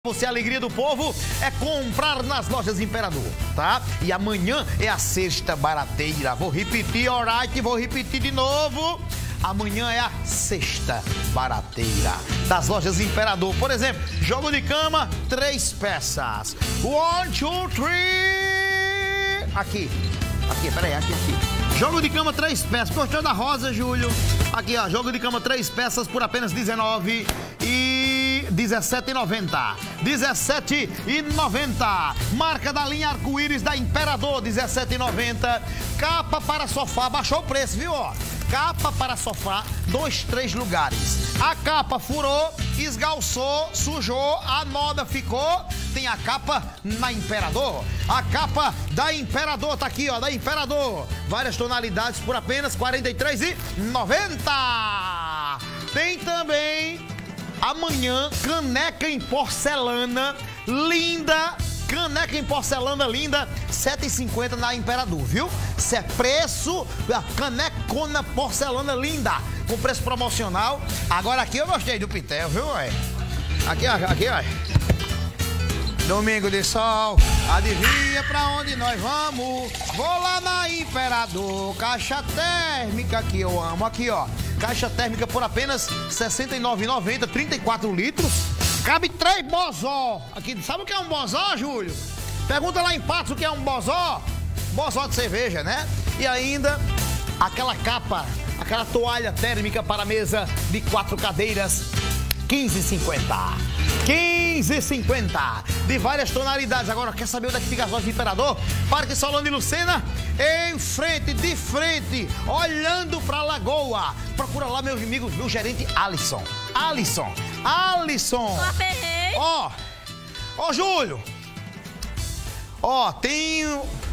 Você, a alegria do povo é comprar nas lojas Imperador, tá? E amanhã é a sexta barateira. Vou repetir, alright? Vou repetir de novo. Amanhã é a sexta barateira das lojas Imperador. Por exemplo, jogo de cama, 3 peças. 1, 2, 3. Aqui, peraí, aqui. Jogo de cama, 3 peças. Gostou da rosa, Júlio? Aqui, ó, jogo de cama, 3 peças por apenas R$19 e R$17,90. R$17,90. Marca da linha Arco-Íris da Imperador, R$17,90. Capa para sofá, baixou o preço, viu, ó? Capa para sofá, 2, 3 lugares. A capa furou, esgalçou, sujou, a moda ficou. Tem a capa na Imperador. A capa da Imperador tá aqui, ó, da Imperador. Várias tonalidades por apenas R$43,90. Tem também amanhã caneca em porcelana linda. Caneca em porcelana linda, R$7,50 na Imperador, viu? Isso é preço, canecona porcelana linda, com preço promocional. Agora aqui eu gostei do pitel, viu, ué? Aqui, ó. Domingo de sol, adivinha pra onde nós vamos? Vou lá na Imperador, caixa térmica que eu amo. Aqui, ó, caixa térmica por apenas R$69,90, 34 litros. Cabe 3 bozó. Aqui, sabe o que é um bozó, Júlio? Pergunta lá em Patos o que é um bozó. Bozó de cerveja, né? E ainda aquela capa, aquela toalha térmica para a mesa de 4 cadeiras, R$15,50. R$15,50. De várias tonalidades. Agora, quer saber onde é que fica as lojas de Imperador? Parque Solano de Lucena, em frente, de frente, olhando pra lagoa. Procura lá, meus amigos, meu gerente Alisson. Ó, Júlio. Ó, tem